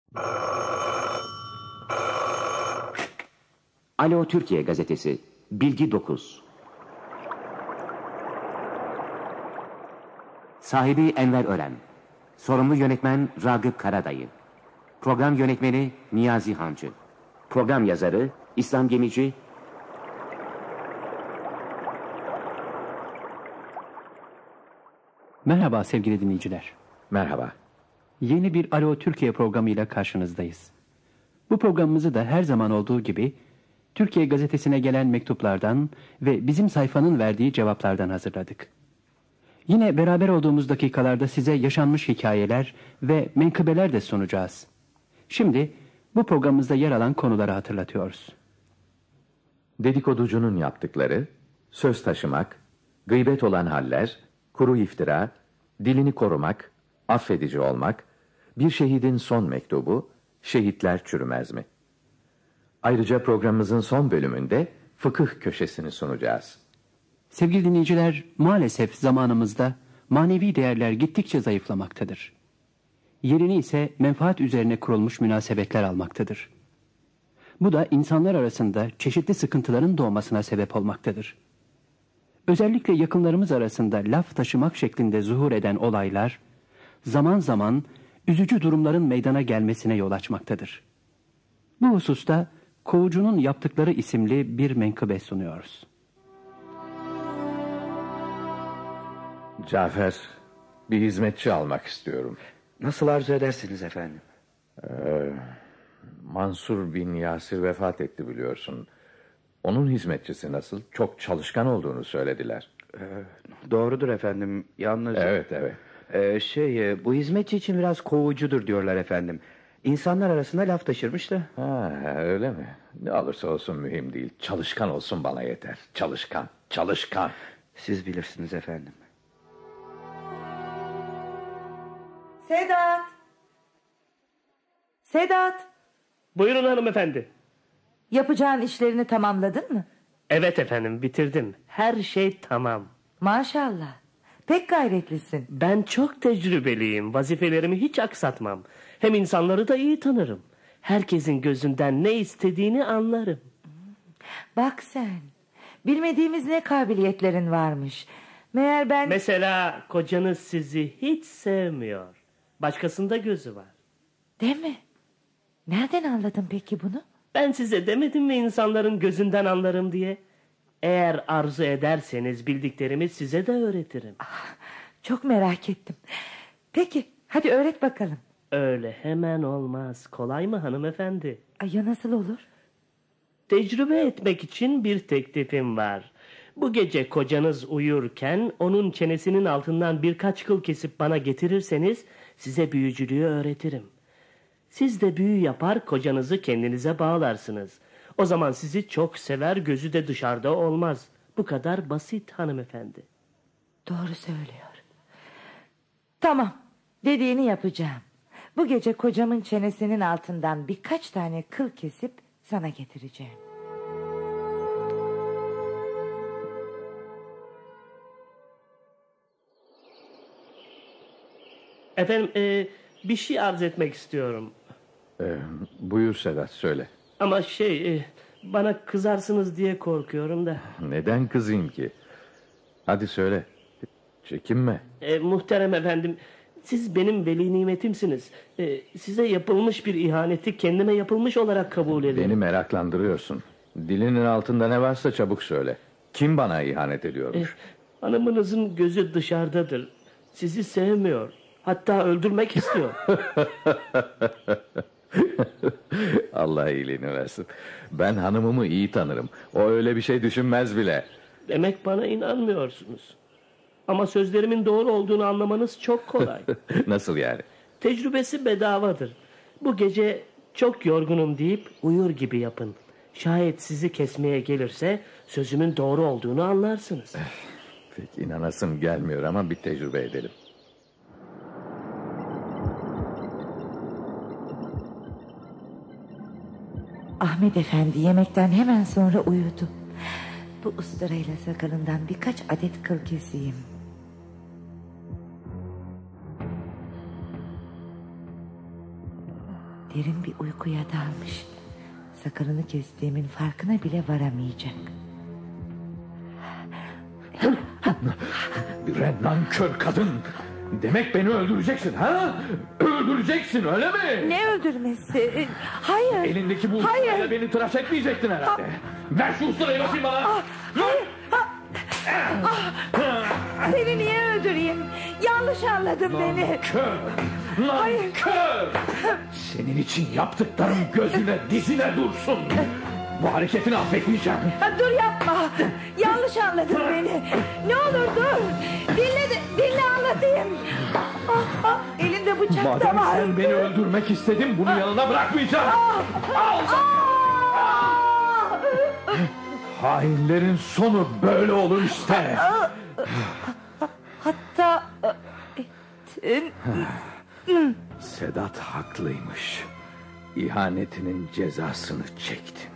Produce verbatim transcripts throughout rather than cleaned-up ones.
Alo Türkiye Gazetesi, Bilgi dokuz. Sahibi Enver Ören. Sorumlu yönetmen Ragıp Karadayı. Program yönetmeni Niyazi Hancı. Program yazarı İslam Gemici. Merhaba sevgili dinleyiciler. Merhaba. Yeni bir Alo Türkiye programıyla karşınızdayız. Bu programımızı da her zaman olduğu gibi Türkiye Gazetesi'ne gelen mektuplardan ve bizim sayfanın verdiği cevaplardan hazırladık. Yine beraber olduğumuz dakikalarda size yaşanmış hikayeler ve menkıbeler de sunacağız. Şimdi bu programımızda yer alan konuları hatırlatıyoruz. Dedikoducunun yaptıkları, söz taşımak, gıybet olan haller, kuru iftira, dilini korumak, affedici olmak, bir şehidin son mektubu, şehitler çürümez mi? Ayrıca programımızın son bölümünde fıkıh köşesini sunacağız. Sevgili dinleyiciler, maalesef zamanımızda manevi değerler gittikçe zayıflamaktadır. Yerini ise menfaat üzerine kurulmuş münasebetler almaktadır. Bu da insanlar arasında çeşitli sıkıntıların doğmasına sebep olmaktadır. Özellikle yakınlarımız arasında laf taşımak şeklinde zuhur eden olaylar, zaman zaman üzücü durumların meydana gelmesine yol açmaktadır. Bu hususta Kovucu'nun yaptıkları isimli bir menkıbe sunuyoruz. Cafer, bir hizmetçi almak istiyorum. Nasıl arzu edersiniz efendim? Ee, Mansur bin Yasir vefat etti biliyorsun. Onun hizmetçisi nasıl? Çok çalışkan olduğunu söylediler. Ee, doğrudur efendim. Yalnız... Evet, evet. Ee, şey, bu hizmetçi için biraz kovucudur diyorlar efendim. İnsanlar arasında laf taşırmış da. Ha, öyle mi? Ne olursa olsun mühim değil. Çalışkan olsun bana yeter. Çalışkan, çalışkan. Siz bilirsiniz efendim. Sedat! Sedat! Buyurun hanımefendi. Yapacağın işlerini tamamladın mı? Evet efendim, bitirdim. Her şey tamam. Maşallah. Pek gayretlisin. Ben çok tecrübeliyim. Vazifelerimi hiç aksatmam. Hem insanları da iyi tanırım. Herkesin gözünden ne istediğini anlarım. Bak sen. Bilmediğimiz ne kabiliyetlerin varmış. Meğer ben... Mesela kocanız sizi hiç sevmiyor. Başkasında gözü var. Değil mi? Nereden anladın peki bunu? Ben size demedim mi insanların gözünden anlarım diye? Eğer arzu ederseniz bildiklerimi size de öğretirim. Ah, çok merak ettim. Peki hadi öğret bakalım. Öyle hemen olmaz. Kolay mı hanımefendi? Ay ya nasıl olur? Tecrübe etmek için bir teklifim var. Bu gece kocanız uyurken onun çenesinin altından birkaç kıl kesip bana getirirseniz size büyücülüğü öğretirim. Siz de büyü yapar kocanızı kendinize bağlarsınız. O zaman sizi çok sever, gözü de dışarıda olmaz. Bu kadar basit hanımefendi. Doğru söylüyor. Tamam, dediğini yapacağım. Bu gece kocamın çenesinin altından birkaç tane kıl kesip sana getireceğim. Efendim e, bir şey arz etmek istiyorum. Ee, buyur Sedat, söyle. Ama şey e, bana kızarsınız diye korkuyorum da. Neden kızayım ki? Hadi söyle. Çekinme. E, muhterem efendim, siz benim veli nimetimsiniz. E, size yapılmış bir ihaneti kendime yapılmış olarak kabul edin. Beni meraklandırıyorsun. Dilinin altında ne varsa çabuk söyle. Kim bana ihanet ediyormuş? E, hanımınızın gözü dışarıdadır. Sizi sevmiyor. Hatta öldürmek istiyor. Allah iyiliğini versin. Ben hanımımı iyi tanırım. O öyle bir şey düşünmez bile. Demek bana inanmıyorsunuz. Ama sözlerimin doğru olduğunu anlamanız çok kolay. Nasıl yani? Tecrübesi bedavadır. Bu gece çok yorgunum deyip uyur gibi yapın. Şayet sizi kesmeye gelirse sözümün doğru olduğunu anlarsınız. Pek inanasım gelmiyor ama bir tecrübe edelim. Ahmet Efendi yemekten hemen sonra uyudu. Bu ıstırayla sakalından birkaç adet kıl keseyim. derin bir uykuya dalmış. Sakalını kestiğimin farkına bile varamayacak. Bir nankör kadın. Demek beni öldüreceksin ha? Öldüreceksin öyle mi? Ne öldürmesi? Hayır. Elindeki bu Hayır. usturayla beni tıraş etmeyecektin herhalde. Ver şu usturayı bakayım bana. Ah, hayır. Ah, ah. Seni niye öldüreyim? Yanlış anladın beni. Nankör. Nankör. Senin için yaptıklarım gözüne dizine dursun. Bu hareketini affetmeyeceğim. Ha, dur yapma. Yanlış anladın beni. Ne olur dur. Dinle, de, dinle anlatayım. Ah, ah, elinde bıçak da Madem var. sen beni öldürmek istedin, bunu yanına bırakmayacağım. Al. Ah! Hainlerin sonu böyle olur işte. Hatta ettin. Sedat haklıymış. İhanetinin cezasını çektim.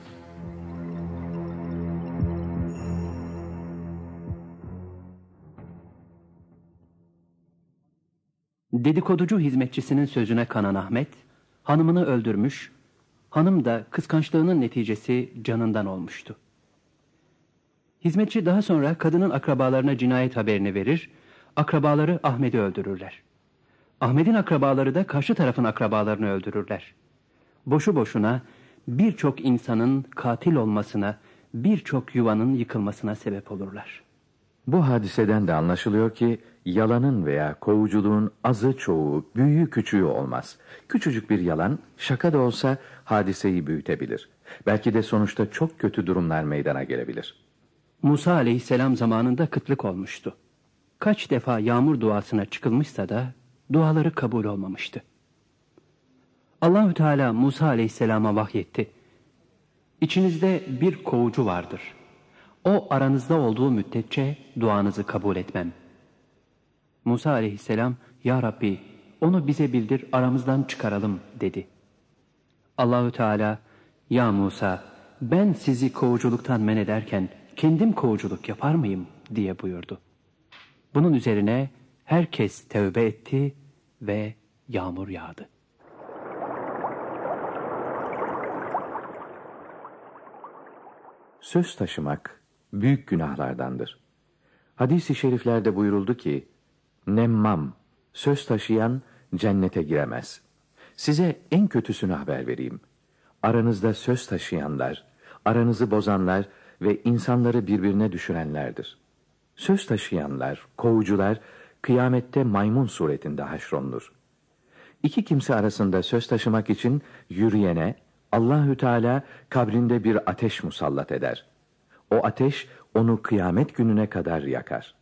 Dedikoducu hizmetçisinin sözüne kanan Ahmet, hanımını öldürmüş, hanım da kıskançlığının neticesi canından olmuştu. Hizmetçi daha sonra kadının akrabalarına cinayet haberini verir, akrabaları Ahmet'i öldürürler. Ahmet'in akrabaları da karşı tarafın akrabalarını öldürürler. Boşu boşuna birçok insanın katil olmasına, birçok yuvanın yıkılmasına sebep olurlar. Bu hadiseden de anlaşılıyor ki yalanın veya kovuculuğun azı çoğu, büyüğü küçüğü olmaz. Küçücük bir yalan şaka da olsa hadiseyi büyütebilir. Belki de sonuçta çok kötü durumlar meydana gelebilir. Musa aleyhisselam zamanında kıtlık olmuştu. Kaç defa yağmur duasına çıkılmışsa da duaları kabul olmamıştı. Allahü Teala Musa aleyhisselama vahyetti. İçinizde bir kovucu vardır. O aranızda olduğu müddetçe duanızı kabul etmem. Musa aleyhisselam, Ya Rabbi onu bize bildir, aramızdan çıkaralım dedi. Allahü Teala, Ya Musa ben sizi kovuculuktan men ederken kendim kovuculuk yapar mıyım diye buyurdu. Bunun üzerine herkes tövbe etti ve yağmur yağdı. Söz taşımak büyük günahlardandır. Hadis-i şeriflerde buyuruldu ki, nemmam, söz taşıyan cennete giremez. Size en kötüsünü haber vereyim. Aranızda söz taşıyanlar, aranızı bozanlar ve insanları birbirine düşürenlerdir. Söz taşıyanlar, kovucular, kıyamette maymun suretinde haşrolunur. İki kimse arasında söz taşımak için yürüyene Allahü Teala kabrinde bir ateş musallat eder. O ateş onu kıyamet gününe kadar yakar.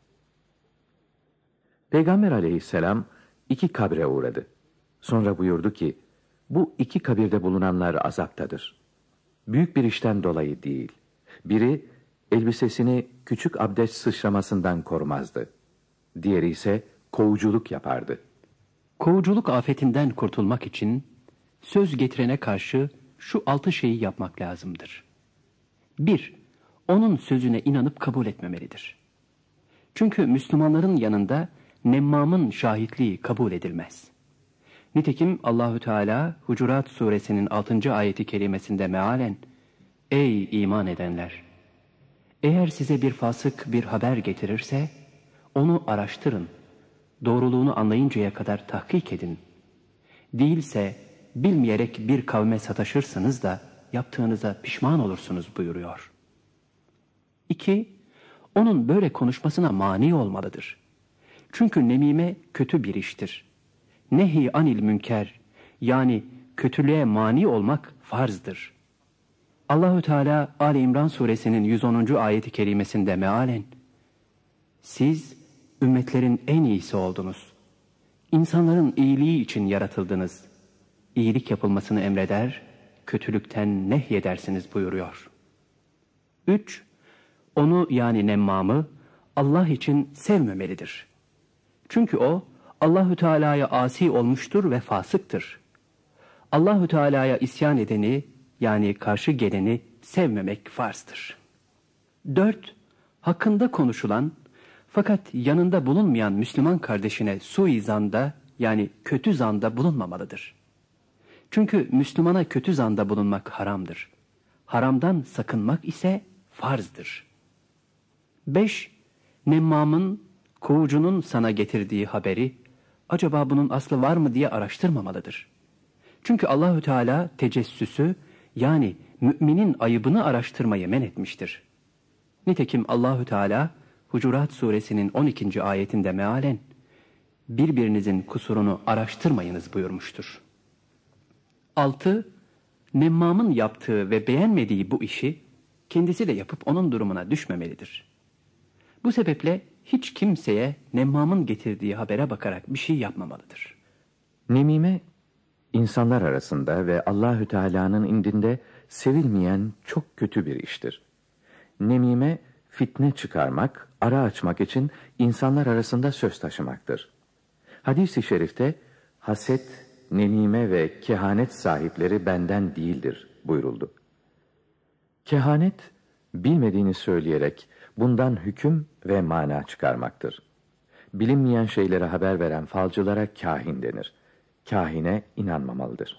Peygamber aleyhisselam iki kabre uğradı. Sonra buyurdu ki, bu iki kabirde bulunanlar azaptadır. Büyük bir işten dolayı değil. Biri elbisesini küçük abdest sıçramasından korumazdı. Diğeri ise kovuculuk yapardı. Kovuculuk afetinden kurtulmak için söz getirene karşı şu altı şeyi yapmak lazımdır. Bir, onun sözüne inanıp kabul etmemelidir. Çünkü Müslümanların yanında nemmamın şahitliği kabul edilmez. Nitekim Allahü Teala Hucurat suresinin altıncı ayeti kerimesinde mealen, Ey iman edenler! Eğer size bir fasık bir haber getirirse, onu araştırın, doğruluğunu anlayıncaya kadar tahkik edin. Değilse bilmeyerek bir kavme sataşırsınız da yaptığınıza pişman olursunuz buyuruyor. İki, onun böyle konuşmasına mani olmalıdır. Çünkü nemime kötü bir iştir. Nehi anil münker, yani kötülüğe mani olmak farzdır. Allahü Teala Ali İmran suresinin yüz onuncu ayeti kerimesinde mealen, siz ümmetlerin en iyisi oldunuz. İnsanların iyiliği için yaratıldınız. İyilik yapılmasını emreder, kötülükten nehyedersiniz buyuruyor. Üç, onu yani nemmamı Allah için sevmemelidir. Çünkü o Allahü Teala'ya asi olmuştur ve fasıktır. Allahü Teala'ya isyan edeni yani karşı geleni sevmemek farzdır. Dört, hakkında konuşulan fakat yanında bulunmayan Müslüman kardeşine suizanda yani kötü zanda bulunmamalıdır. Çünkü Müslümana kötü zanda bulunmak haramdır. Haramdan sakınmak ise farzdır. beş. Nemmamın, kovucunun sana getirdiği haberi, acaba bunun aslı var mı diye araştırmamalıdır. Çünkü Allahü Teala tecessüsü, yani müminin ayıbını araştırmayı men etmiştir. Nitekim Allahü Teala Hucurat suresinin on ikinci ayetinde mealen, birbirinizin kusurunu araştırmayınız buyurmuştur. altı. Nemmamın yaptığı ve beğenmediği bu işi kendisi de yapıp onun durumuna düşmemelidir. Bu sebeple hiç kimseye nemmamın getirdiği habere bakarak bir şey yapmamalıdır. Nemime, insanlar arasında ve Allahü Teala'nın indinde sevilmeyen çok kötü bir iştir. Nemime, fitne çıkarmak, ara açmak için insanlar arasında söz taşımaktır. Hadis-i şerifte, haset, nemime ve kehanet sahipleri benden değildir buyuruldu. Kehanet, bilmediğini söyleyerek bundan hüküm ve mana çıkarmaktır. Bilinmeyen şeylere haber veren falcılara kâhin denir. Kâhine inanmamalıdır.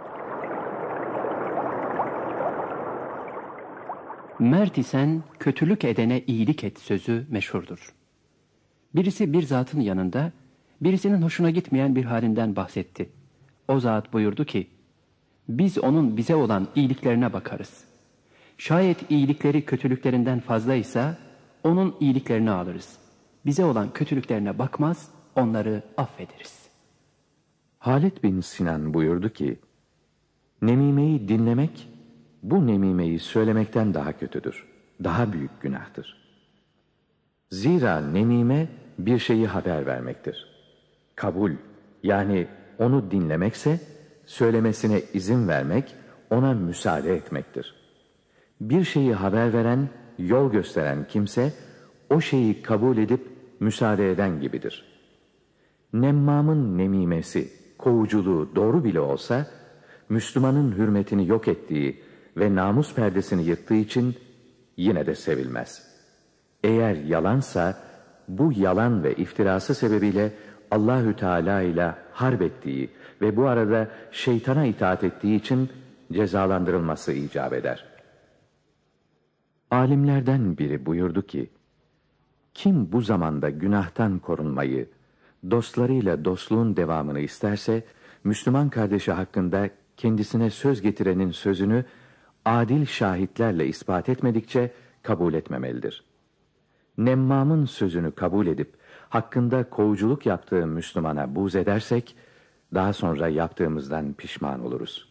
Mert isen kötülük edene iyilik et sözü meşhurdur. Birisi bir zatın yanında, birisinin hoşuna gitmeyen bir halinden bahsetti. O zat buyurdu ki, biz onun bize olan iyiliklerine bakarız. Şayet iyilikleri kötülüklerinden fazlaysa, onun iyiliklerini alırız. Bize olan kötülüklerine bakmaz, onları affederiz. Halid bin Sinan buyurdu ki, nemimeyi dinlemek, bu nemimeyi söylemekten daha kötüdür, daha büyük günahtır. Zira nemime bir şeyi haber vermektir. Kabul, yani onu dinlemekse, söylemesine izin vermek, ona müsaade etmektir. Bir şeyi haber veren, yol gösteren kimse, o şeyi kabul edip müsaade eden gibidir. Nemmamın nemimesi, kovuculuğu doğru bile olsa, Müslümanın hürmetini yok ettiği ve namus perdesini yırttığı için yine de sevilmez. Eğer yalansa, bu yalan ve iftirası sebebiyle Allahü Teala ile harp ettiği ve bu arada şeytana itaat ettiği için cezalandırılması icap eder. Alimlerden biri buyurdu ki, kim bu zamanda günahtan korunmayı, dostlarıyla dostluğun devamını isterse, Müslüman kardeşi hakkında kendisine söz getirenin sözünü adil şahitlerle ispat etmedikçe kabul etmemelidir. Nemmamın sözünü kabul edip hakkında kovuculuk yaptığı Müslümana buğz edersek, daha sonra yaptığımızdan pişman oluruz.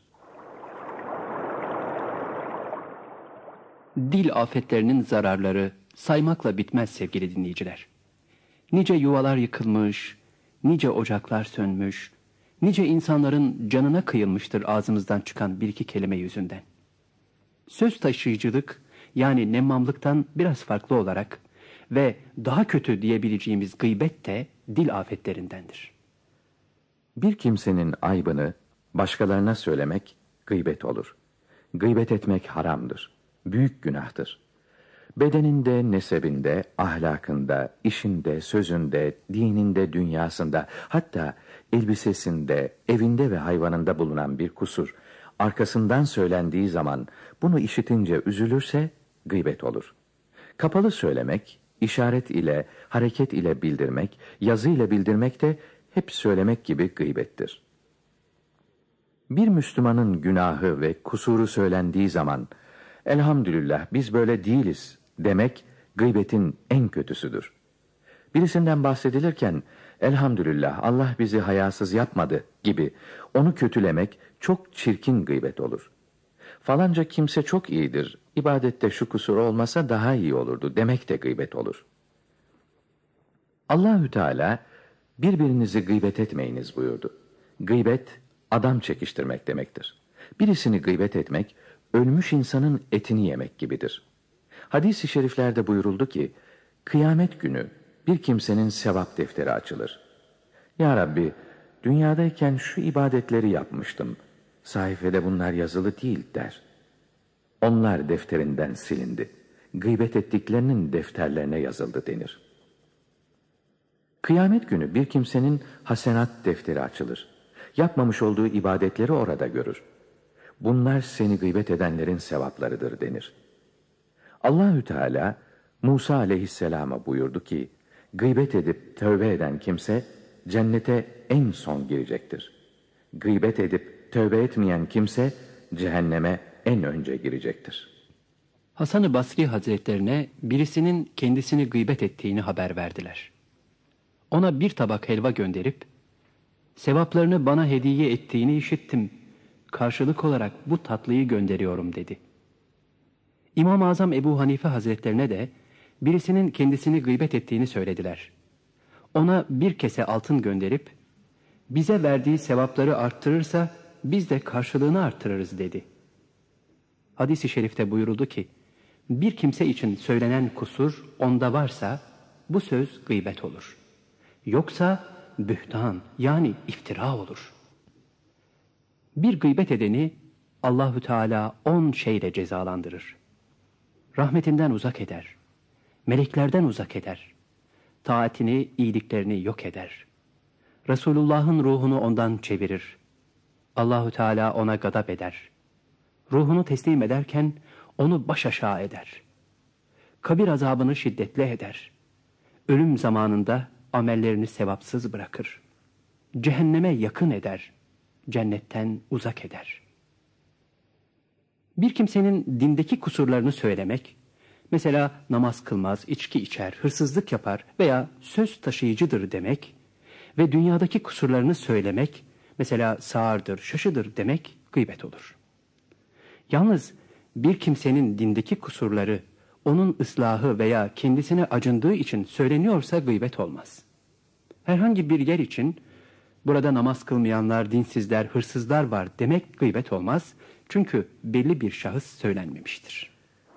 Dil afetlerinin zararları saymakla bitmez sevgili dinleyiciler. Nice yuvalar yıkılmış, nice ocaklar sönmüş, nice insanların canına kıyılmıştır ağzımızdan çıkan bir iki kelime yüzünden. Söz taşıyıcılık, yani nemmamlıktan biraz farklı olarak ve daha kötü diyebileceğimiz gıybet de dil afetlerindendir. Bir kimsenin aybını başkalarına söylemek gıybet olur. Gıybet etmek haramdır, büyük günahtır. Bedeninde, nesebinde, ahlakında, işinde, sözünde, dininde, dünyasında, hatta elbisesinde, evinde ve hayvanında bulunan bir kusur, arkasından söylendiği zaman bunu işitince üzülürse gıybet olur. Kapalı söylemek, işaret ile, hareket ile bildirmek, yazı ile bildirmek de hep söylemek gibi gıybettir. Bir Müslümanın günahı ve kusuru söylendiği zaman, elhamdülillah biz böyle değiliz demek, gıybetin en kötüsüdür. Birisinden bahsedilirken, elhamdülillah Allah bizi hayasız yapmadı gibi onu kötülemek çok çirkin gıybet olur. Falanca kimse çok iyidir, ibadette şu kusur olmasa daha iyi olurdu demek de gıybet olur. Allahü Teala, birbirinizi gıybet etmeyiniz buyurdu. Gıybet, adam çekiştirmek demektir. Birisini gıybet etmek, ölmüş insanın etini yemek gibidir. Hadis-i şeriflerde buyuruldu ki, kıyamet günü bir kimsenin sevap defteri açılır. Ya Rabbi, dünyadayken şu ibadetleri yapmıştım, sayfede bunlar yazılı değil der. Onlar defterinden silindi. Gıybet ettiklerinin defterlerine yazıldı denir. Kıyamet günü bir kimsenin hasenat defteri açılır. Yapmamış olduğu ibadetleri orada görür. Bunlar seni gıybet edenlerin sevaplarıdır denir. Allahü Teala Musa aleyhisselama buyurdu ki, gıybet edip tövbe eden kimse cennete en son girecektir. Gıybet edip tövbe etmeyen kimse cehenneme en önce girecektir. Hasan-ı Basri Hazretlerine birisinin kendisini gıybet ettiğini haber verdiler. Ona bir tabak helva gönderip, sevaplarını bana hediye ettiğini işittim, karşılık olarak bu tatlıyı gönderiyorum dedi. İmam-ı Azam Ebu Hanife Hazretlerine de birisinin kendisini gıybet ettiğini söylediler. Ona bir kese altın gönderip, bize verdiği sevapları arttırırsa biz de karşılığını arttırırız dedi. Hadis-i şerifte buyuruldu ki, bir kimse için söylenen kusur onda varsa bu söz gıybet olur. Yoksa bühtan yani iftira olur. Bir gıybet edeni Allahü Teala on şeyle cezalandırır. Rahmetinden uzak eder. Meleklerden uzak eder. Taatini, iyiliklerini yok eder. Resulullah'ın ruhunu ondan çevirir. Allahü Teala ona gadap eder. Ruhunu teslim ederken onu baş aşağı eder. Kabir azabını şiddetli eder. Ölüm zamanında amellerini sevapsız bırakır. Cehenneme yakın eder. Cennetten uzak eder. Bir kimsenin dindeki kusurlarını söylemek, mesela namaz kılmaz, içki içer, hırsızlık yapar veya söz taşıyıcıdır demek ve dünyadaki kusurlarını söylemek, mesela sağırdır, şaşıdır demek gıybet olur. Yalnız bir kimsenin dindeki kusurları, onun ıslahı veya kendisine acındığı için söyleniyorsa gıybet olmaz. Herhangi bir yer için, burada namaz kılmayanlar, dinsizler, hırsızlar var demek gıybet olmaz. Çünkü belli bir şahıs söylenmemiştir.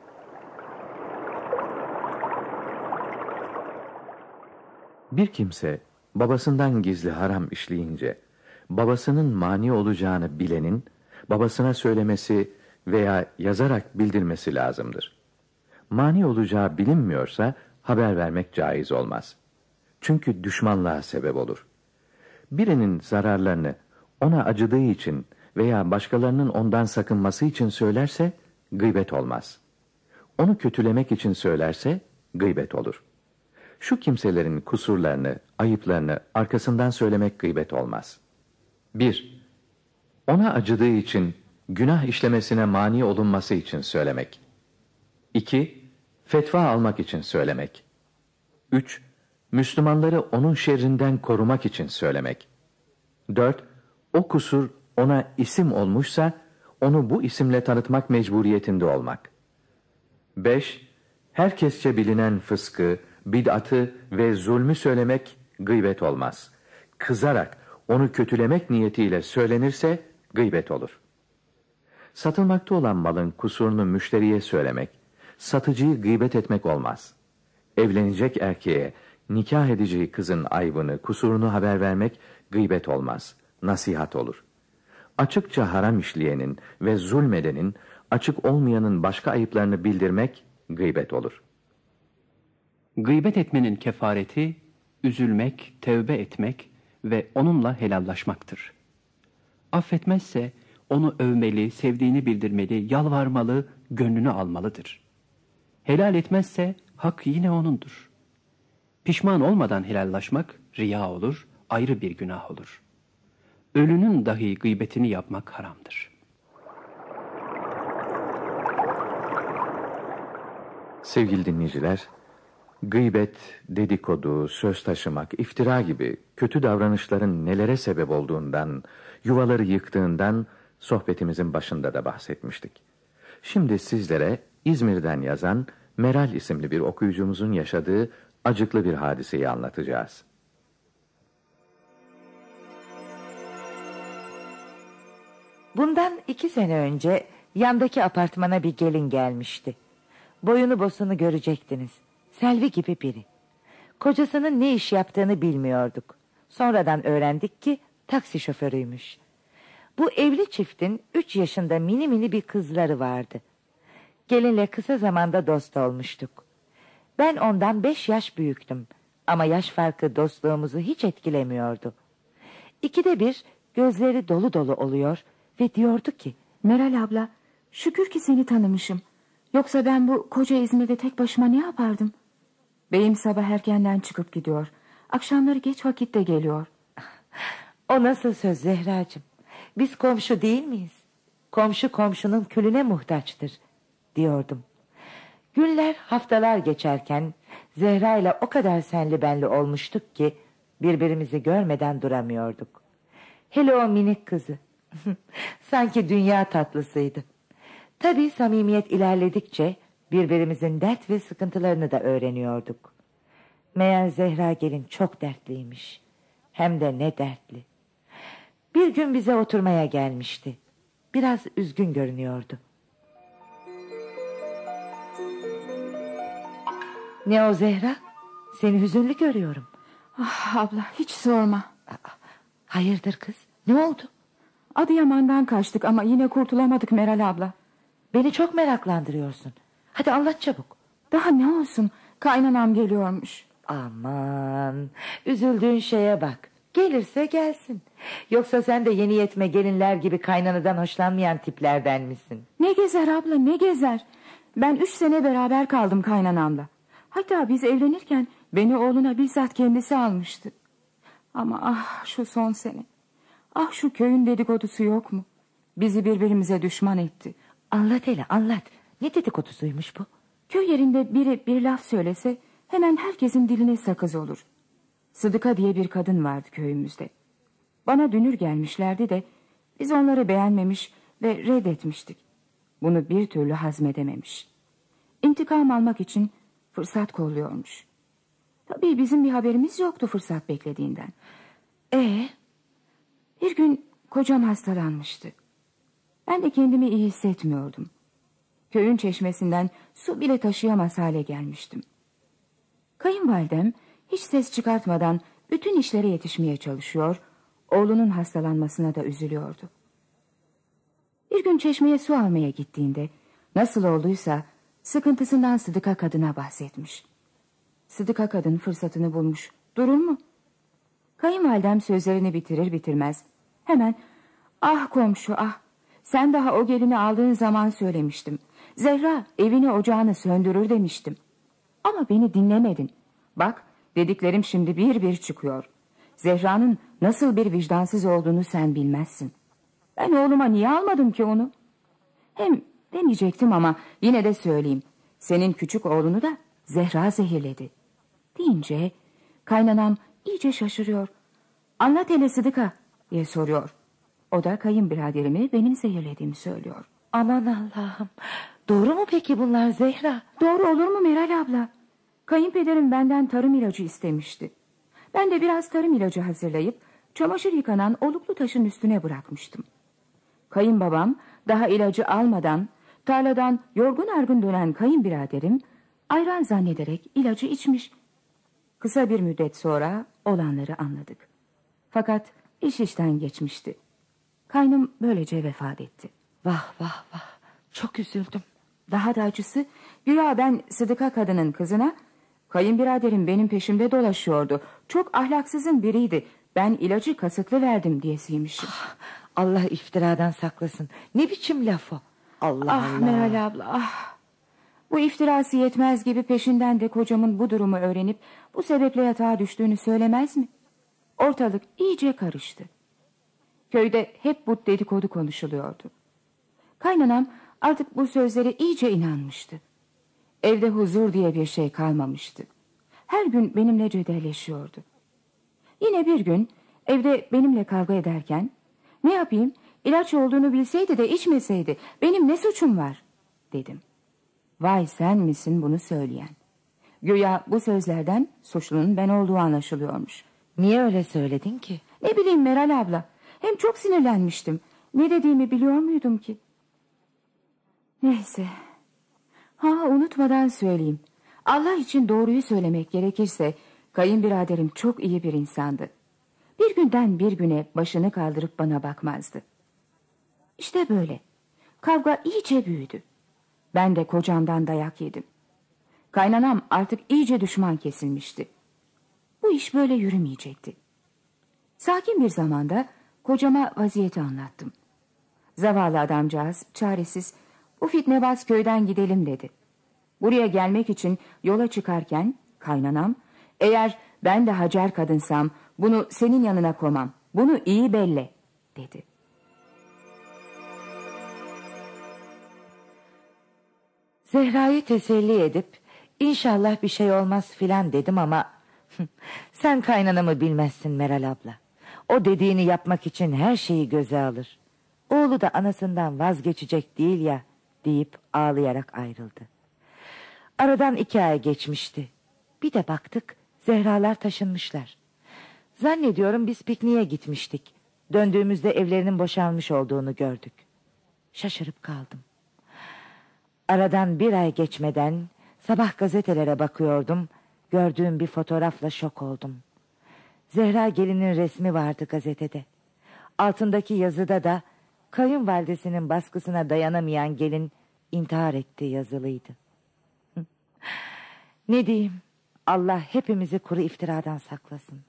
Bir kimse babasından gizli haram işleyince, babasının mani olacağını bilenin, babasına söylemesi veya yazarak bildirmesi lazımdır. Mani olacağı bilinmiyorsa haber vermek caiz olmaz. Çünkü düşmanlığa sebep olur. Birinin zararlarını ona acıdığı için veya başkalarının ondan sakınması için söylerse gıybet olmaz. Onu kötülemek için söylerse gıybet olur. Şu kimselerin kusurlarını, ayıplarını arkasından söylemek gıybet olmaz. bir. Ona acıdığı için günah işlemesine mani olunması için söylemek. iki. Fetva almak için söylemek. üç. Müslümanları onun şerrinden korumak için söylemek. dört. O kusur ona isim olmuşsa, onu bu isimle tanıtmak mecburiyetinde olmak. beş. Herkesçe bilinen fıskı, bid'atı ve zulmü söylemek gıybet olmaz. Kızarak, onu kötülemek niyetiyle söylenirse gıybet olur. Satılmakta olan malın kusurunu müşteriye söylemek, satıcıyı gıybet etmek olmaz. Evlenecek erkeğe, nikah edeceği kızın aybını, kusurunu haber vermek gıybet olmaz, nasihat olur. Açıkça haram işleyenin ve zulmedenin, açık olmayanın başka ayıplarını bildirmek gıybet olur. Gıybet etmenin kefareti, üzülmek, tevbe etmek ve onunla helallaşmaktır. Affetmezse, onu övmeli, sevdiğini bildirmeli, yalvarmalı, gönlünü almalıdır. Helal etmezse, hak yine onundur. Pişman olmadan helallaşmak, riya olur, ayrı bir günah olur. Ölünün dahi gıybetini yapmak haramdır. Sevgili dinleyiciler, gıybet, dedikodu, söz taşımak, iftira gibi kötü davranışların nelere sebep olduğundan, yuvaları yıktığından sohbetimizin başında da bahsetmiştik. Şimdi sizlere İzmir'den yazan Meral isimli bir okuyucumuzun yaşadığı acıklı bir hadiseyi anlatacağız. Bundan iki sene önce yandaki apartmana bir gelin gelmişti. Boyunu bosunu görecektiniz. Selvi gibi biri. Kocasının ne iş yaptığını bilmiyorduk. Sonradan öğrendik ki taksi şoförüymüş. Bu evli çiftin üç yaşında mini mini bir kızları vardı. Gelinle kısa zamanda dost olmuştuk. Ben ondan beş yaş büyüktüm. Ama yaş farkı dostluğumuzu hiç etkilemiyordu. İkide bir Gözleri dolu dolu oluyor ve diyordu ki... Meral abla, şükür ki seni tanımışım. Yoksa ben bu koca İzmir'de tek başıma ne yapardım? Beyim sabah erkenden çıkıp gidiyor. Akşamları geç vakitte geliyor. O nasıl söz Zehracığım? Biz komşu değil miyiz? Komşu komşunun külüne muhtaçtır diyordum. Günler, haftalar geçerken Zehra ile o kadar senli benli olmuştuk ki birbirimizi görmeden duramıyorduk. Hele o minik kızı. Sanki dünya tatlısıydı. Tabii samimiyet ilerledikçe birbirimizin dert ve sıkıntılarını da öğreniyorduk. Meğer Zehra gelin çok dertliymiş. Hem de ne dertli. Bir gün bize oturmaya gelmişti. Biraz üzgün görünüyordu. Ne o Zehra? Seni hüzünlü görüyorum. Ah abla, hiç sorma. Hayırdır kız? Ne oldu? Adıyaman'dan kaçtık ama yine kurtulamadık Meral abla. Beni çok meraklandırıyorsun. Hadi anlat çabuk. Daha ne olsun, kaynanam geliyormuş. Aman, üzüldüğün şeye bak. Gelirse gelsin. Yoksa sen de yeni yetme gelinler gibi kaynanadan hoşlanmayan tiplerden misin? Ne gezer abla, ne gezer. Ben üç sene beraber kaldım kaynanamla. Hatta biz evlenirken beni oğluna bizzat kendisi almıştı. Ama ah şu son sene. Ah şu köyün dedikodusu yok mu? Bizi birbirimize düşman etti. Anlat hele anlat. Ne dedikodusuymuş bu? Köy yerinde biri bir laf söylese hemen herkesin diline sakız olur. Sıdıka diye bir kadın vardı köyümüzde. Bana dünür gelmişlerdi de biz onları beğenmemiş ve reddetmiştik. Bunu bir türlü hazmedememiş. İntikam almak için fırsat kolluyormuş. Tabii bizim bir haberimiz yoktu fırsat beklediğinden. Ee, Bir gün kocam hastalanmıştı. Ben de kendimi iyi hissetmiyordum. Köyün çeşmesinden su bile taşıyamaz hale gelmiştim. Kayınvalidem hiç ses çıkartmadan bütün işlere yetişmeye çalışıyor, oğlunun hastalanmasına da üzülüyordu. Bir gün çeşmeye su almaya gittiğinde nasıl olduysa sıkıntısından Sıdıka kadına bahsetmiş. Sıdıka kadın fırsatını bulmuş. Durur mu? Kayınvalidem sözlerini bitirir bitirmez hemen "Ah komşu ah, sen daha o gelini aldığın zaman söylemiştim. Zehra evini ocağını söndürür demiştim. Ama beni dinlemedin. Bak dediklerim şimdi bir bir çıkıyor. Zehra'nın nasıl bir vicdansız olduğunu sen bilmezsin. Ben oğluma niye almadım ki onu? Hem demeyecektim ama yine de söyleyeyim. Senin küçük oğlunu da Zehra zehirledi." Deyince kaynanam iyice şaşırıyor. "Anlat hele Sıdıka" diye soruyor. O da kayınbiraderimi benim zehirlediğimi söylüyor. Aman Allah'ım. Doğru mu peki bunlar Zehra? Doğru olur mu Meral abla? Kayınpederim benden tarım ilacı istemişti. Ben de biraz tarım ilacı hazırlayıp çamaşır yıkanan oluklu taşın üstüne bırakmıştım. Kayınbabam daha ilacı almadan tarladan yorgun argın dönen kayınbiraderim ayran zannederek ilacı içmiş. Kısa bir müddet sonra olanları anladık. Fakat iş işten geçmişti. Kaynım böylece vefat etti. Vah vah vah. Çok üzüldüm. Daha da acısı güya ben Sıdıka kadının kızına kayınbiraderim benim peşimde dolaşıyordu. Çok ahlaksızın biriydi. Ben ilacı kasıtlı verdim diyesiymişim. Allah iftiradan saklasın. Ne biçim laf o? Allah Ah Allah. Meral abla ah. Bu iftirası yetmez gibi peşinden de kocamın bu durumu öğrenip bu sebeple yatağa düştüğünü söylemez mi? Ortalık iyice karıştı. Köyde hep bu dedikodu konuşuluyordu. Kaynanam artık bu sözlere iyice inanmıştı. Evde huzur diye bir şey kalmamıştı. Her gün benimle cedelleşiyordu. Yine bir gün evde benimle kavga ederken "Ne yapayım, ilaç olduğunu bilseydi de içmeseydi, benim ne suçum var?" dedim. Vay sen misin bunu söyleyen? Güya bu sözlerden suçlunun ben olduğu anlaşılıyormuş. Niye öyle söyledin ki? Ne bileyim Meral abla, hem çok sinirlenmiştim. Ne dediğimi biliyor muydum ki? Neyse. Ha unutmadan söyleyeyim. Allah için doğruyu söylemek gerekirse kayınbiraderim çok iyi bir insandı. Bir günden bir güne başını kaldırıp bana bakmazdı. İşte böyle. Kavga iyice büyüdü. Ben de kocamdan dayak yedim. Kaynanam artık iyice düşman kesilmişti. Bu iş böyle yürümeyecekti. Sakin bir zamanda Kocama vaziyeti anlattım. Zavallı adamcağız çaresiz, bu fitnebaz köyden gidelim dedi. Buraya gelmek için yola çıkarken kaynanam, eğer ben de Hacer kadınsam bunu senin yanına koymam, bunu iyi belle dedi. Zehra'yı teselli edip inşallah bir şey olmaz filan dedim ama sen kaynanamı bilmezsin Meral abla. O dediğini yapmak için her şeyi göze alır. Oğlu da anasından vazgeçecek değil ya deyip ağlayarak ayrıldı. Aradan iki ay geçmişti. Bir de baktık Zehra'lar taşınmışlar. Zannediyorum biz pikniğe gitmiştik. Döndüğümüzde evlerinin boşalmış olduğunu gördük. Şaşırıp kaldım. Aradan bir ay geçmeden sabah gazetelere bakıyordum. Gördüğüm bir fotoğrafla şok oldum. Zehra gelinin resmi vardı gazetede. Altındaki yazıda da kayınvalidesinin baskısına dayanamayan gelin intihar etti yazılıydı. Ne diyeyim? Allah hepimizi kuru iftiradan saklasın.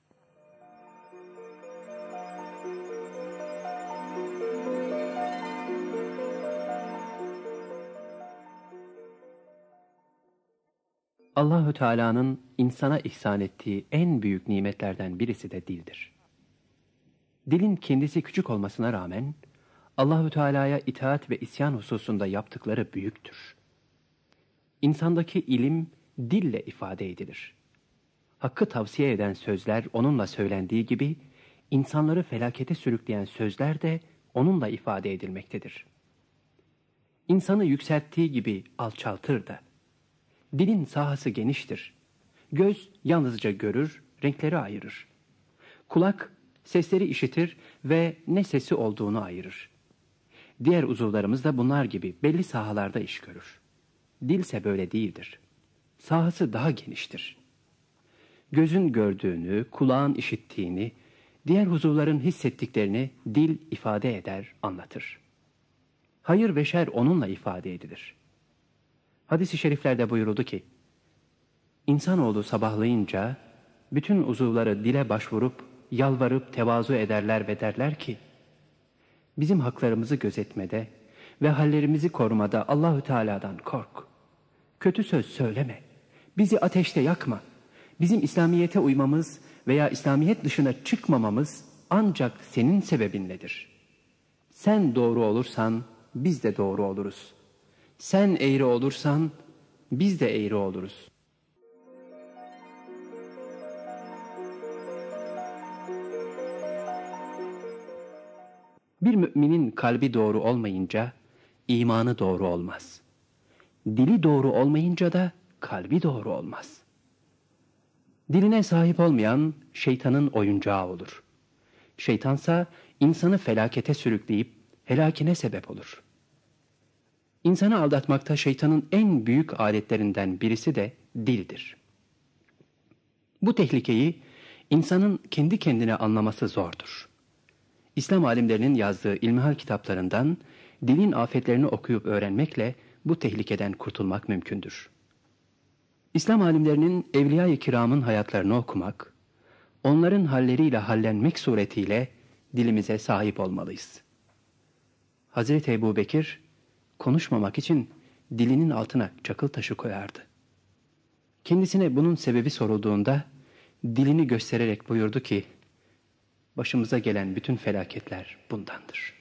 Allahü Teala'nın insana ihsan ettiği en büyük nimetlerden birisi de dildir. Dilin kendisi küçük olmasına rağmen Allahü Teala'ya itaat ve isyan hususunda yaptıkları büyüktür. İnsandaki ilim dille ifade edilir. Hakkı tavsiye eden sözler onunla söylendiği gibi insanları felakete sürükleyen sözler de onunla ifade edilmektedir. İnsanı yükselttiği gibi alçaltır da. Dilin sahası geniştir. Göz yalnızca görür, renkleri ayırır. Kulak sesleri işitir ve ne sesi olduğunu ayırır. Diğer uzuvlarımız da bunlar gibi belli sahalarda iş görür. Dilse böyle değildir. Sahası daha geniştir. Gözün gördüğünü, kulağın işittiğini, diğer uzuvların hissettiklerini dil ifade eder, anlatır. Hayır ve şer onunla ifade edilir. Hadis-i şeriflerde buyuruldu ki, İnsanoğlu sabahlayınca bütün uzuvları dile başvurup, yalvarıp tevazu ederler ve derler ki, bizim haklarımızı gözetmede ve hallerimizi korumada Allahü Teala'dan kork. Kötü söz söyleme, bizi ateşte yakma. Bizim İslamiyet'e uymamız veya İslamiyet dışına çıkmamamız ancak senin sebebinledir. Sen doğru olursan biz de doğru oluruz. Sen eğri olursan biz de eğri oluruz. Bir müminin kalbi doğru olmayınca imanı doğru olmaz. Dili doğru olmayınca da kalbi doğru olmaz. Diline sahip olmayan şeytanın oyuncağı olur. Şeytansa insanı felakete sürükleyip helakine sebep olur. İnsanı aldatmakta şeytanın en büyük aletlerinden birisi de dildir. Bu tehlikeyi insanın kendi kendine anlaması zordur. İslam alimlerinin yazdığı ilmihal kitaplarından dilin afetlerini okuyup öğrenmekle bu tehlikeden kurtulmak mümkündür. İslam alimlerinin Evliya-i Kiram'ın hayatlarını okumak, onların halleriyle hallenmek suretiyle dilimize sahip olmalıyız. Hazreti Ebubekir, konuşmamak için dilinin altına çakıl taşı koyardı. Kendisine bunun sebebi sorulduğunda dilini göstererek buyurdu ki, başımıza gelen bütün felaketler bundandır.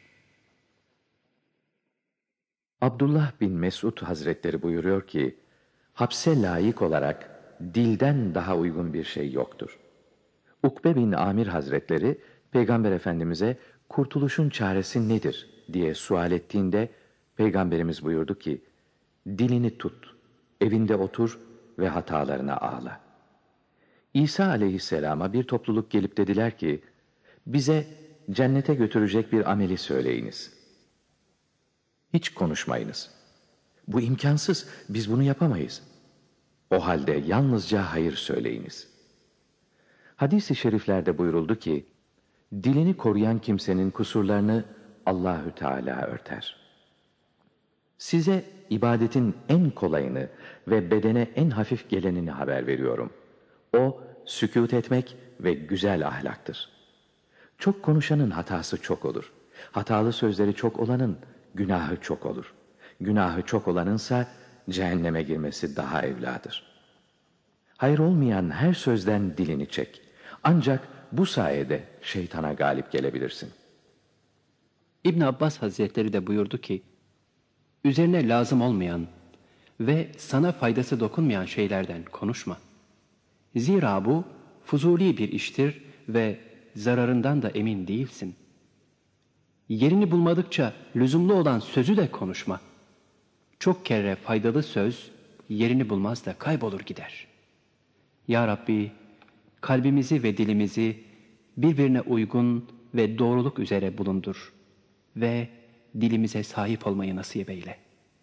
Abdullah bin Mesud Hazretleri buyuruyor ki, hapse layık olarak dilden daha uygun bir şey yoktur. Ukbe bin Amir Hazretleri, Peygamber Efendimiz'e kurtuluşun çaresi nedir diye sual ettiğinde, Peygamberimiz buyurdu ki, dilini tut, evinde otur ve hatalarına ağla. İsa aleyhisselama bir topluluk gelip dediler ki, bize cennete götürecek bir ameli söyleyiniz. Hiç konuşmayınız. Bu imkansız, biz bunu yapamayız. O halde yalnızca hayır söyleyiniz. Hadis-i şeriflerde buyuruldu ki, dilini koruyan kimsenin kusurlarını Allahü Teala örter. Size ibadetin en kolayını ve bedene en hafif gelenini haber veriyorum. O, sükût etmek ve güzel ahlaktır. Çok konuşanın hatası çok olur. Hatalı sözleri çok olanın günahı çok olur. Günahı çok olanınsa cehenneme girmesi daha evladır. Hayır olmayan her sözden dilini çek. Ancak bu sayede şeytana galip gelebilirsin. İbn Abbas Hazretleri de buyurdu ki, üzerine lazım olmayan ve sana faydası dokunmayan şeylerden konuşma. Zira bu fuzuli bir iştir ve zararından da emin değilsin. Yerini bulmadıkça lüzumlu olan sözü de konuşma. Çok kere faydalı söz yerini bulmaz da kaybolur gider. Ya Rabbi, kalbimizi ve dilimizi birbirine uygun ve doğruluk üzere bulundur ve dilimize sahip olmayı nasip eyle.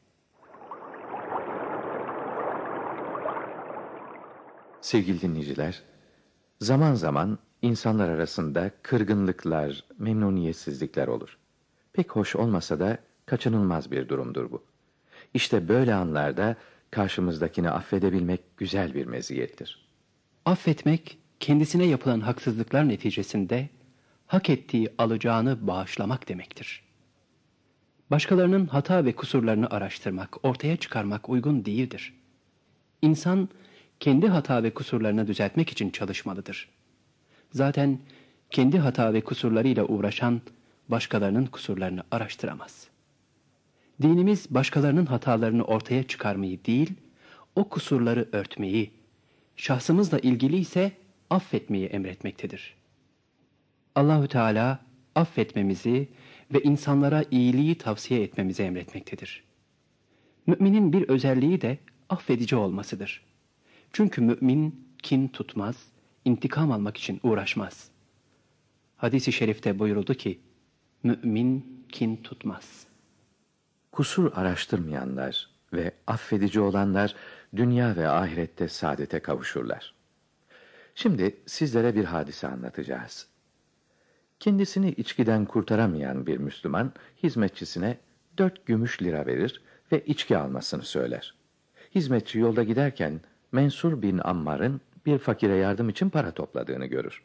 Sevgili dinleyiciler, zaman zaman insanlar arasında kırgınlıklar, memnuniyetsizlikler olur. Pek hoş olmasa da kaçınılmaz bir durumdur bu. İşte böyle anlarda karşımızdakini affedebilmek güzel bir meziyettir. Affetmek, kendisine yapılan haksızlıklar neticesinde hak ettiği alacağını bağışlamak demektir. Başkalarının hata ve kusurlarını araştırmak, ortaya çıkarmak uygun değildir. İnsan, kendi hata ve kusurlarını düzeltmek için çalışmalıdır. Zaten kendi hata ve kusurlarıyla uğraşan, başkalarının kusurlarını araştıramaz. Dinimiz başkalarının hatalarını ortaya çıkarmayı değil, o kusurları örtmeyi, şahsımızla ilgili ise affetmeyi emretmektedir. Allahü Teala affetmemizi ve insanlara iyiliği tavsiye etmemizi emretmektedir. Müminin bir özelliği de affedici olmasıdır. Çünkü mümin kin tutmaz, intikam almak için uğraşmaz. Hadis-i şerifte buyuruldu ki, mümin kin tutmaz. Kusur araştırmayanlar ve affedici olanlar dünya ve ahirette saadete kavuşurlar. Şimdi sizlere bir hadise anlatacağız. Kendisini içkiden kurtaramayan bir Müslüman hizmetçisine dört gümüş lira verir ve içki almasını söyler. Hizmetçi yolda giderken Mensur bin Ammar'ın bir fakire yardım için para topladığını görür.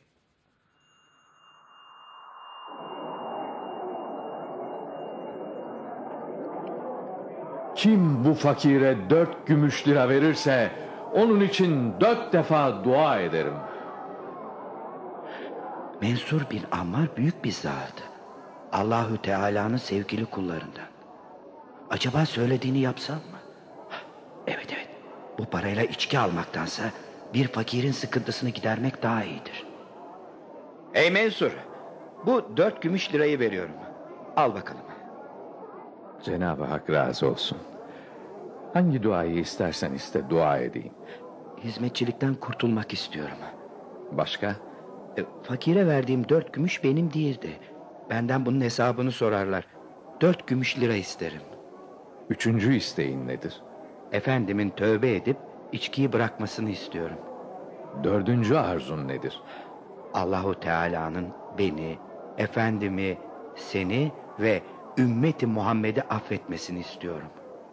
Kim bu fakire dört gümüş lira verirse onun için dört defa dua ederim. Mensur bin Ammar büyük bir zatı. Allahü Teala'nın sevgili kullarından. Acaba söylediğini yapsam mı? Evet evet. Bu parayla içki almaktansa bir fakirin sıkıntısını gidermek daha iyidir. Ey Mensur, bu dört gümüş lirayı veriyorum. Al bakalım. Cenab-ı Hak razı olsun. Hangi duayı istersen iste dua edeyim. Hizmetçilikten kurtulmak istiyorum. Başka? E, fakire verdiğim dört gümüş benim değildi. Benden bunun hesabını sorarlar. Dört gümüş lira isterim. Üçüncü isteğin nedir? Efendimin tövbe edip içkiyi bırakmasını istiyorum. Dördüncü arzun nedir? Allahu Teala'nın beni, efendimi, seni ve ümmeti Muhammed'i affetmesini istiyorum.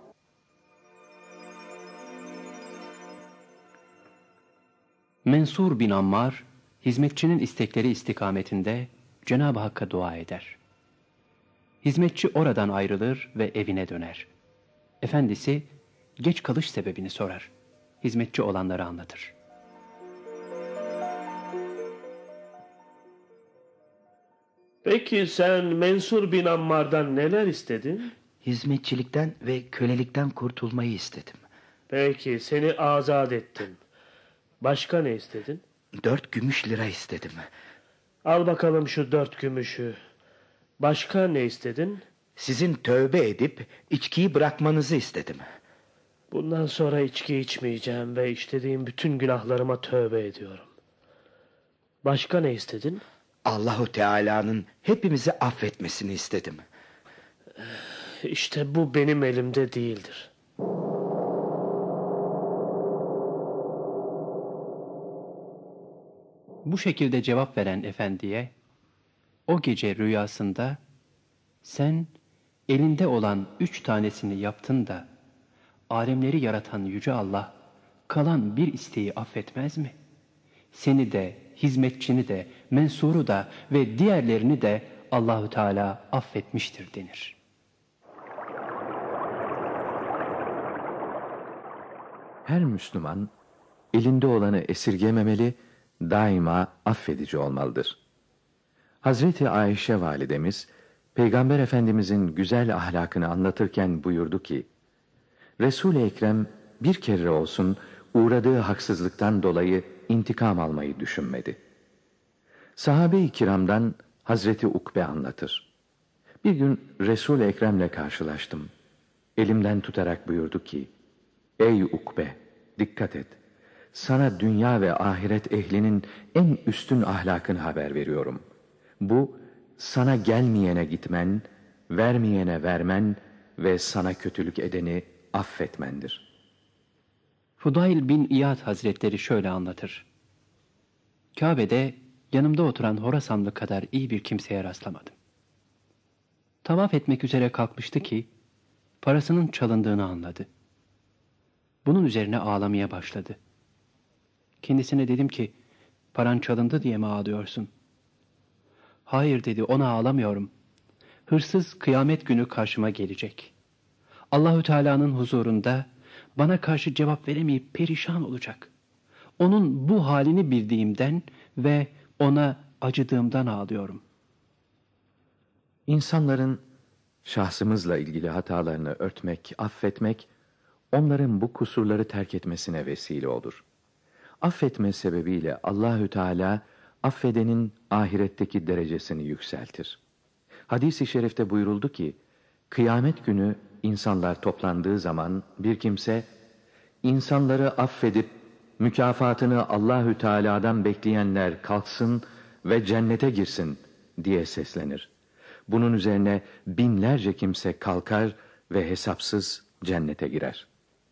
Mensur bin Ammar, hizmetçinin istekleri istikametinde Cenab-ı Hakk'a dua eder. Hizmetçi oradan ayrılır ve evine döner. Efendisi geç kalış sebebini sorar. Hizmetçi olanları anlatır. Peki sen Mensur bin Ammar'dan neler istedin? Hizmetçilikten ve kölelikten kurtulmayı istedim. Peki seni azat ettim. Başka ne istedin? Dört gümüş lira istedim. Al bakalım şu dört gümüşü. Başka ne istedin? Sizin tövbe edip içkiyi bırakmanızı istedim. Bundan sonra içki içmeyeceğim ve işlediğim bütün günahlarıma tövbe ediyorum. Başka ne istedin? Allahu Teala'nın hepimizi affetmesini istedim. İşte bu benim elimde değildir. Bu şekilde cevap veren efendiye, o gece rüyasında, sen elinde olan üç tanesini yaptın da, alemleri yaratan Yüce Allah, kalan bir isteği affetmez mi? Seni de hizmetçini de, mensuru da ve diğerlerini de Allahü Teala affetmiştir denir. Her Müslüman elinde olanı esirgememeli, daima affedici olmalıdır. Hazreti Ayşe validemiz Peygamber Efendimizin güzel ahlakını anlatırken buyurdu ki, Resul-i Ekrem bir kere olsun uğradığı haksızlıktan dolayı intikam almayı düşünmedi. Sahabe-i kiramdan Hazreti Ukbe anlatır. Bir gün Resul-i Ekrem'le karşılaştım. Elimden tutarak buyurdu ki, Ey Ukbe, dikkat et. Sana dünya ve ahiret ehlinin en üstün ahlakını haber veriyorum. Bu, sana gelmeyene gitmen, vermeyene vermen ve sana kötülük edeni affetmendir. Fudayl bin İyad Hazretleri şöyle anlatır. Kabe'de yanımda oturan Horasanlı kadar iyi bir kimseye rastlamadım. Tavaf etmek üzere kalkmıştı ki, parasının çalındığını anladı. Bunun üzerine ağlamaya başladı. Kendisine dedim ki, paran çalındı diye mi ağlıyorsun? Hayır dedi, ona ağlamıyorum. Hırsız kıyamet günü karşıma gelecek. Allahü Teala'nın huzurunda bana karşı cevap veremeyip perişan olacak. Onun bu halini bildiğimden ve ona acıdığımdan ağlıyorum. İnsanların şahsımızla ilgili hatalarını örtmek, affetmek, onların bu kusurları terk etmesine vesile olur. Affetme sebebiyle Allahü Teala affedenin ahiretteki derecesini yükseltir. Hadis-i şerifte buyuruldu ki, kıyamet günü insanlar toplandığı zaman bir kimse, insanları affedip mükafatını Allahü Teala'dan bekleyenler kalksın ve cennete girsin diye seslenir. Bunun üzerine binlerce kimse kalkar ve hesapsız cennete girer.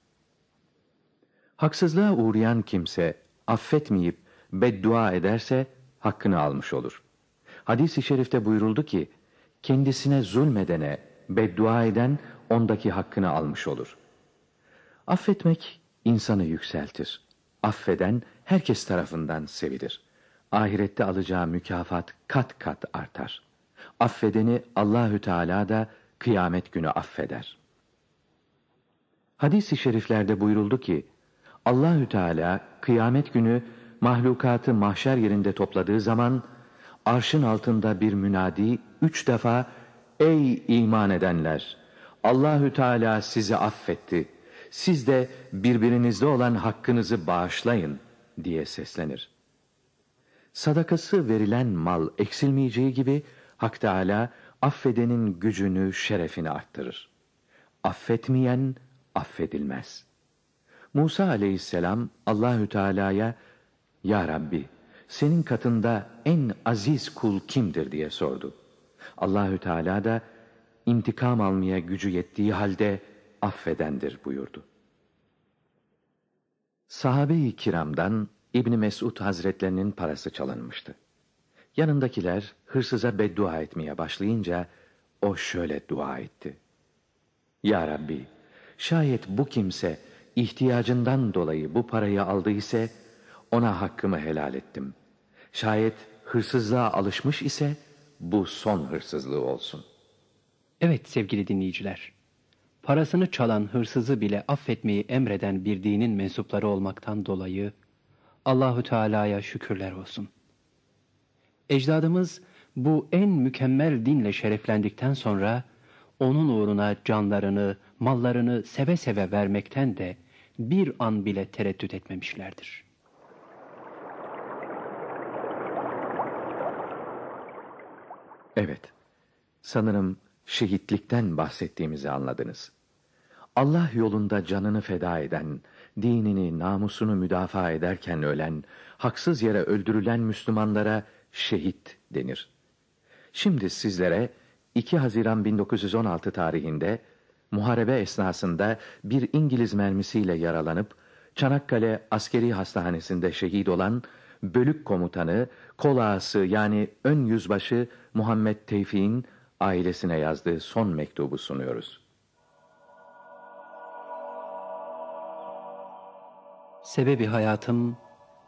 Haksızlığa uğrayan kimse affetmeyip beddua ederse hakkını almış olur. Hadis-i şerifte buyuruldu ki, kendisine zulmedene beddua eden ondaki hakkını almış olur. Affetmek insanı yükseltir. Affeden herkes tarafından sevilir. Ahirette alacağı mükafat kat kat artar. Affedeni Allahü Teala da kıyamet günü affeder. Hadis-i şeriflerde buyuruldu ki, Allahü Teala kıyamet günü mahlukatı mahşer yerinde topladığı zaman arşın altında bir münadi üç defa ey iman edenler, Allahü Teala sizi affetti. Siz de birbirinizde olan hakkınızı bağışlayın diye seslenir. Sadakası verilen mal eksilmeyeceği gibi Hak Teala affedenin gücünü, şerefini arttırır. Affetmeyen affedilmez. Musa aleyhisselam Allahü Teala'ya Ya Rabbi, senin katında en aziz kul kimdir diye sordu. Allahü Teala da intikam almaya gücü yettiği halde affedendir buyurdu. Sahabe-i kiramdan İbn Mesud Hazretlerinin parası çalınmıştı. Yanındakiler hırsıza beddua etmeye başlayınca o şöyle dua etti. Ya Rabbi, şayet bu kimse ihtiyacından dolayı bu parayı aldıysa ona hakkımı helal ettim. Şayet hırsızlığa alışmış ise bu son hırsızlığı olsun. Evet sevgili dinleyiciler, parasını çalan hırsızı bile affetmeyi emreden bir dinin mensupları olmaktan dolayı Allahü Teala'ya şükürler olsun. Ecdadımız bu en mükemmel dinle şereflendikten sonra onun uğruna canlarını, mallarını seve seve vermekten de bir an bile tereddüt etmemişlerdir. Evet, sanırım şehitlikten bahsettiğimizi anladınız. Allah yolunda canını feda eden, dinini, namusunu müdafaa ederken ölen, haksız yere öldürülen Müslümanlara şehit denir. Şimdi sizlere iki Haziran bin dokuz yüz on altı tarihinde muharebe esnasında bir İngiliz mermisiyle yaralanıp Çanakkale Askeri Hastanesi'nde şehit olan bölük komutanı, kol ağası yani ön yüzbaşı Muhammed Tevfik'in ailesine yazdığı son mektubu sunuyoruz. Sebebi hayatım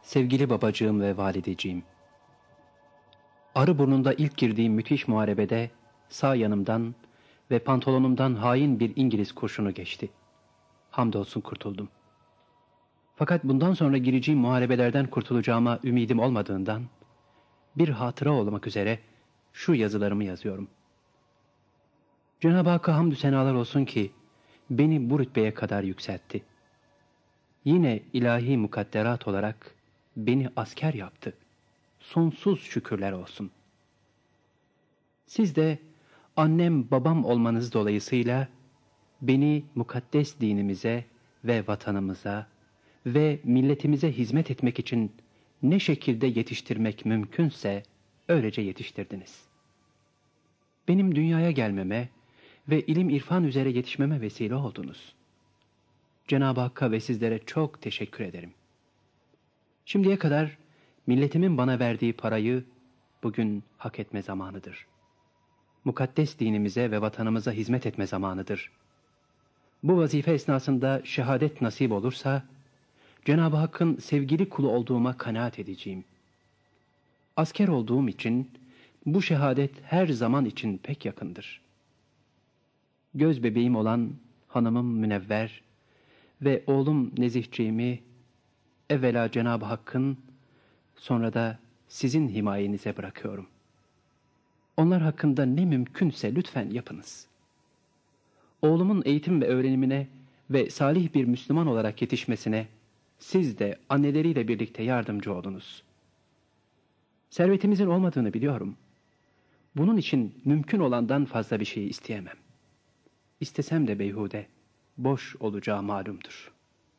Sevgili babacığım ve valideciğim, Arıburnu'nda ilk girdiğim müthiş muharebede sağ yanımdan ve pantolonumdan hain bir İngiliz kurşunu geçti. Hamdolsun kurtuldum. Fakat bundan sonra gireceğim muharebelerden kurtulacağıma ümidim olmadığından bir hatıra olmak üzere şu yazılarımı yazıyorum. Cenab-ı Hakk'a hamdü senalar olsun ki beni bu rütbeye kadar yükseltti. Yine ilahi mukadderat olarak beni asker yaptı. Sonsuz şükürler olsun. Siz de annem babam olmanız dolayısıyla beni mukaddes dinimize ve vatanımıza ve milletimize hizmet etmek için ne şekilde yetiştirmek mümkünse öylece yetiştirdiniz. Benim dünyaya gelmeme ve ilim irfan üzere yetişmeme vesile oldunuz. Cenab-ı Hakk'a ve sizlere çok teşekkür ederim. Şimdiye kadar milletimin bana verdiği parayı bugün hak etme zamanıdır. Mukaddes dinimize ve vatanımıza hizmet etme zamanıdır. Bu vazife esnasında şehadet nasip olursa, Cenab-ı Hakk'ın sevgili kulu olduğuma kanaat edeceğim. Asker olduğum için bu şehadet her zaman için pek yakındır. Göz bebeğim olan hanımım Münevver ve oğlum Nezihciğimi evvela Cenab-ı Hakk'ın, sonra da sizin himayenize bırakıyorum. Onlar hakkında ne mümkünse lütfen yapınız. Oğlumun eğitim ve öğrenimine ve salih bir Müslüman olarak yetişmesine siz de anneleriyle birlikte yardımcı olunuz. Servetimizin olmadığını biliyorum. Bunun için mümkün olandan fazla bir şey isteyemem. İstesem de beyhude, boş olacağı malumdur.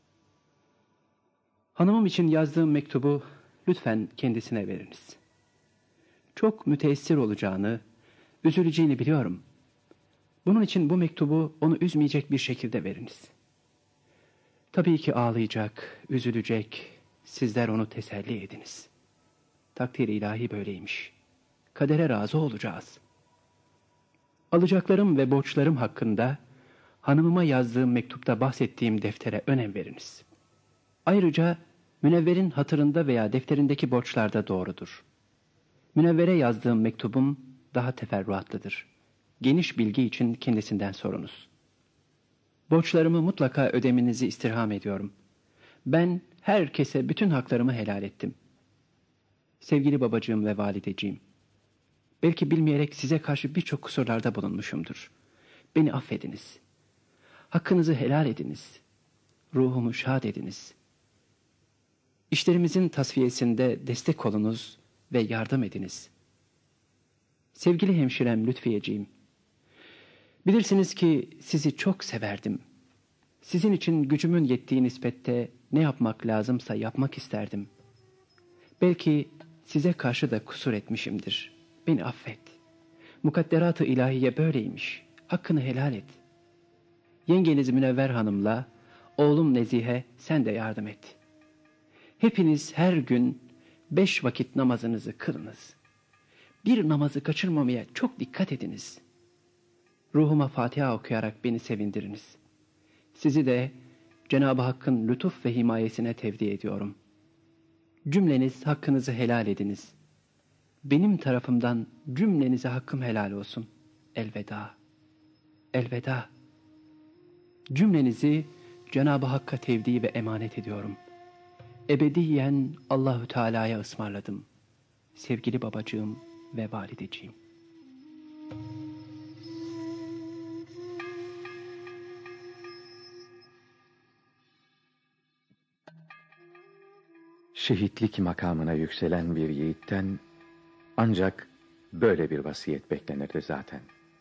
Hanımım için yazdığım mektubu lütfen kendisine veriniz. Çok müteessir olacağını, üzüleceğini biliyorum. Bunun için bu mektubu onu üzmeyecek bir şekilde veriniz. Tabii ki ağlayacak, üzülecek, sizler onu teselli ediniz. Takdir-i ilahi böyleymiş. Kadere razı olacağız. Alacaklarım ve borçlarım hakkında hanımıma yazdığım mektupta bahsettiğim deftere önem veriniz. Ayrıca Münevver'in hatırında veya defterindeki borçlar da doğrudur. Münevver'e yazdığım mektubum daha teferruatlıdır. Geniş bilgi için kendisinden sorunuz. Borçlarımı mutlaka ödemenizi istirham ediyorum. Ben herkese bütün haklarımı helal ettim. Sevgili babacığım ve valideciğim, belki bilmeyerek size karşı birçok kusurlarda bulunmuşumdur. Beni affediniz. Hakkınızı helal ediniz. Ruhumu şad ediniz. İşlerimizin tasfiyesinde destek olunuz ve yardım ediniz. Sevgili hemşirem Lütfiyeciğim, bilirsiniz ki sizi çok severdim. Sizin için gücümün yettiği nispette ne yapmak lazımsa yapmak isterdim. Belki size karşı da kusur etmişimdir. Beni affet. Mukadderat-ı ilahiye böyleymiş. Hakkını helal et. Yengeniz Münevver Hanım'la oğlum Nezihe sen de yardım et. Hepiniz her gün beş vakit namazınızı kılınız. Bir namazı kaçırmamaya çok dikkat ediniz. Ruhuma Fatiha okuyarak beni sevindiriniz. Sizi de Cenab-ı Hakk'ın lütuf ve himayesine tevdi ediyorum. Cümleniz hakkınızı helal ediniz. Benim tarafımdan cümlenize hakkım helal olsun. Elveda. Elveda. Cümlenizi Cenab-ı Hakk'a tevdi ve emanet ediyorum. Ebediyen Allahü Teala'ya ısmarladım. Sevgili babacığım ve valideciğim. Şehitlik makamına yükselen bir yiğitten ancak böyle bir vasiyet beklenirdi zaten.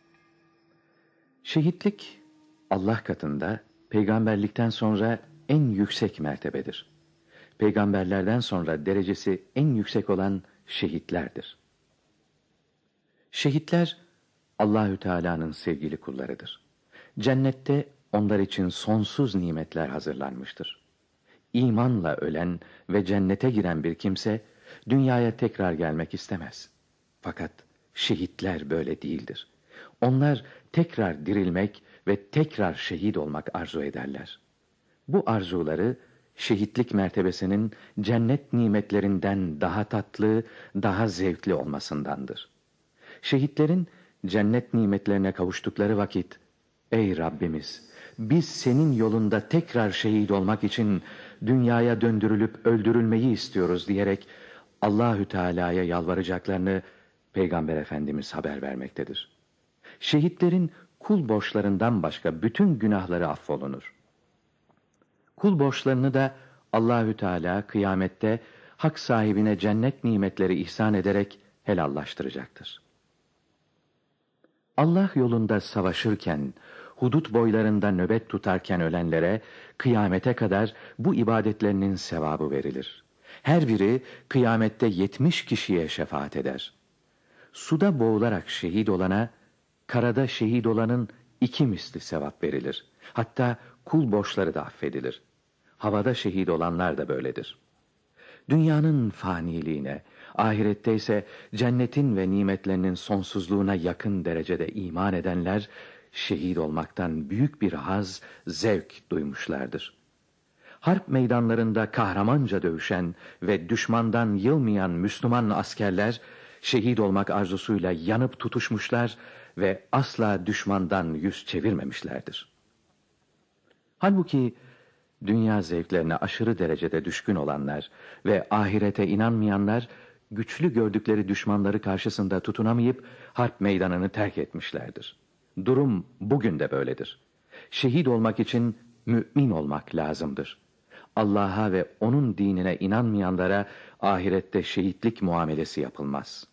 Şehitlik Allah katında peygamberlikten sonra en yüksek mertebedir. Peygamberlerden sonra derecesi en yüksek olan şehitlerdir. Şehitler Allahü Teala'nın sevgili kullarıdır. Cennette onlar için sonsuz nimetler hazırlanmıştır. İmanla ölen ve cennete giren bir kimse dünyaya tekrar gelmek istemez. Fakat şehitler böyle değildir. Onlar tekrar dirilmek ve tekrar şehit olmak arzu ederler. Bu arzuları şehitlik mertebesinin cennet nimetlerinden daha tatlı, daha zevkli olmasındandır. Şehitlerin cennet nimetlerine kavuştukları vakit, ey Rabbimiz, biz senin yolunda tekrar şehit olmak için dünyaya döndürülüp öldürülmeyi istiyoruz diyerek Allahü Teala'ya yalvaracaklarını Peygamber Efendimiz haber vermektedir. Şehitlerin kul borçlarından başka bütün günahları affolunur. Kul borçlarını da Allahü Teala kıyamette hak sahibine cennet nimetleri ihsan ederek helallaştıracaktır. Allah yolunda savaşırken, hudut boylarında nöbet tutarken ölenlere kıyamete kadar bu ibadetlerinin sevabı verilir. Her biri kıyamette yetmiş kişiye şefaat eder. Suda boğularak şehit olana, karada şehit olanın iki misli sevap verilir. Hatta kul borçları da affedilir. Havada şehit olanlar da böyledir. Dünyanın faniliğine, ahirette ise cennetin ve nimetlerinin sonsuzluğuna yakın derecede iman edenler, şehit olmaktan büyük bir haz, zevk duymuşlardır. Harp meydanlarında kahramanca dövüşen ve düşmandan yılmayan Müslüman askerler, şehit olmak arzusuyla yanıp tutuşmuşlar ve asla düşmandan yüz çevirmemişlerdir. Halbuki dünya zevklerine aşırı derecede düşkün olanlar ve ahirete inanmayanlar, güçlü gördükleri düşmanları karşısında tutunamayıp harp meydanını terk etmişlerdir. Durum bugün de böyledir. Şehit olmak için mümin olmak lazımdır. Allah'a ve onun dinine inanmayanlara ahirette şehitlik muamelesi yapılmaz.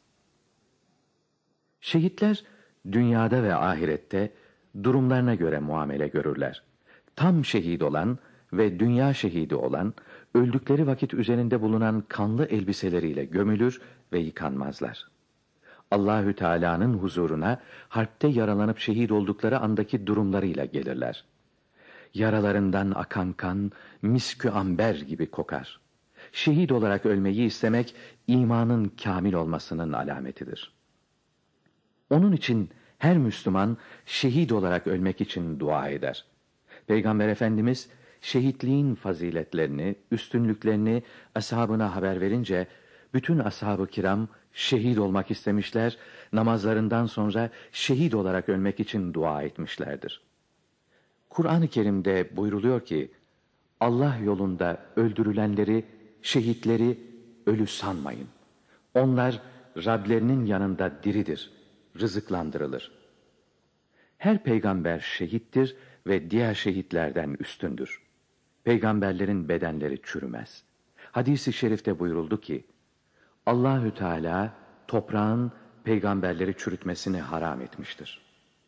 Şehitler dünyada ve ahirette durumlarına göre muamele görürler. Tam şehit olan ve dünya şehidi olan, öldükleri vakit üzerinde bulunan kanlı elbiseleriyle gömülür ve yıkanmazlar. Allahü Teala'nın huzuruna harpte yaralanıp şehit oldukları andaki durumlarıyla gelirler. Yaralarından akan kan miskü amber gibi kokar. Şehit olarak ölmeyi istemek imanın kamil olmasının alametidir. Onun için her Müslüman şehit olarak ölmek için dua eder. Peygamber Efendimiz şehitliğin faziletlerini, üstünlüklerini ashabına haber verince bütün ashab-ı kiram şehit olmak istemişler, namazlarından sonra şehit olarak ölmek için dua etmişlerdir. Kur'an-ı Kerim'de buyruluyor ki, Allah yolunda öldürülenleri, şehitleri ölü sanmayın. Onlar Rablerinin yanında diridir, rızıklandırılır. Her peygamber şehittir ve diğer şehitlerden üstündür. Peygamberlerin bedenleri çürümez. Hadis-i şerifte buyuruldu ki, Allahü Teala toprağın peygamberleri çürütmesini haram etmiştir.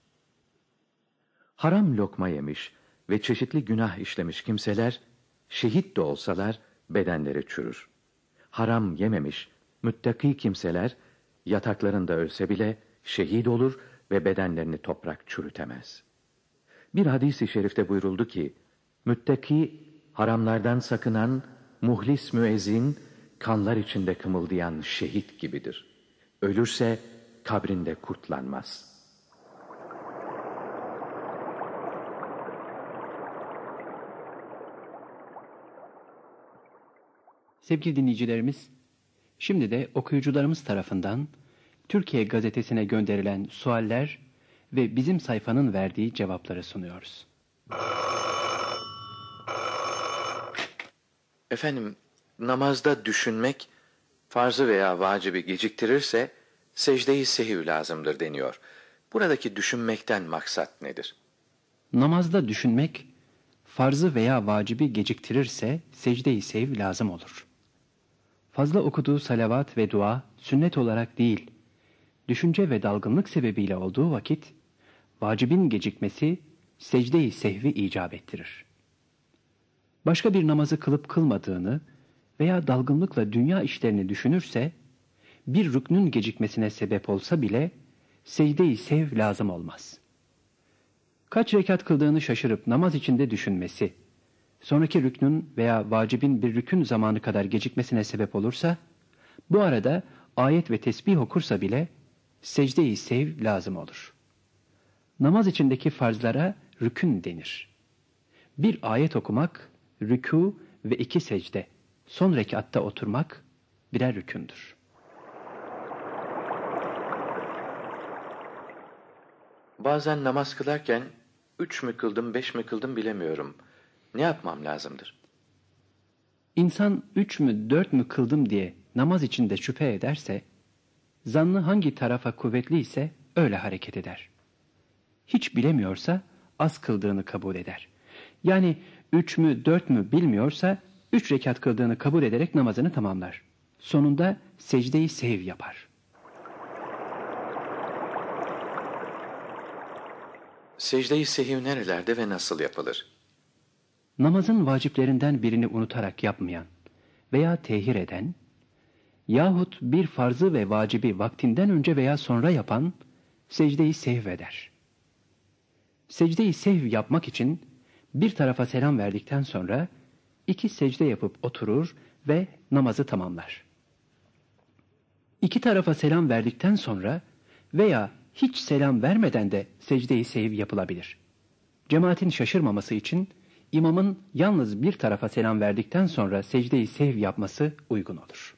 Haram lokma yemiş ve çeşitli günah işlemiş kimseler, şehit de olsalar bedenleri çürür. Haram yememiş, müttaki kimseler, yataklarında ölse bile şehit olur ve bedenlerini toprak çürütemez. Bir hadis-i şerifte buyuruldu ki, müttaki, haramlardan sakınan, muhlis müezzin, kanlar içinde kımıldayan şehit gibidir. Ölürse kabrinde kurtlanmaz. Sevgili dinleyicilerimiz, şimdi de okuyucularımız tarafından Türkiye Gazetesi'ne gönderilen sualler ve bizim sayfanın verdiği cevapları sunuyoruz. Efendim, namazda düşünmek, farzı veya vacibi geciktirirse, secde-i sehv lazımdır deniyor. Buradaki düşünmekten maksat nedir? Namazda düşünmek, farzı veya vacibi geciktirirse secde-i sehv lazım olur. Fazla okuduğu salavat ve dua, sünnet olarak değil, düşünce ve dalgınlık sebebiyle olduğu vakit, vacibin gecikmesi, secde-i sehvi icap ettirir. Başka bir namazı kılıp kılmadığını veya dalgınlıkla dünya işlerini düşünürse, bir rüknün gecikmesine sebep olsa bile, secde-i sehv lazım olmaz. Kaç rekat kıldığını şaşırıp namaz içinde düşünmesi, sonraki rüknün veya vacibin bir rükün zamanı kadar gecikmesine sebep olursa, bu arada ayet ve tesbih okursa bile, secde-i sehv lazım olur. Namaz içindeki farzlara rükün denir. Bir ayet okumak, rükû ve iki secde, son rekatta oturmak birer rükündür. Bazen namaz kılarken üç mü kıldım, beş mi kıldım bilemiyorum. Ne yapmam lazımdır? İnsan üç mü dört mü kıldım diye namaz içinde şüphe ederse, zannı hangi tarafa kuvvetli ise öyle hareket eder. Hiç bilemiyorsa az kıldığını kabul eder. Yani üç mü dört mü bilmiyorsa üç rekat kıldığını kabul ederek namazını tamamlar. Sonunda secde-i sehv yapar. Secde-i sehv nerelerde ve nasıl yapılır? Namazın vaciplerinden birini unutarak yapmayan veya tehir eden yahut bir farzı ve vacibi vaktinden önce veya sonra yapan secde-i sehv eder. Secde-i sehv yapmak için bir tarafa selam verdikten sonra iki secde yapıp oturur ve namazı tamamlar. İki tarafa selam verdikten sonra veya hiç selam vermeden de secde-i sehv yapılabilir. Cemaatin şaşırmaması için imamın yalnız bir tarafa selam verdikten sonra secde-i sehv yapması uygun olur.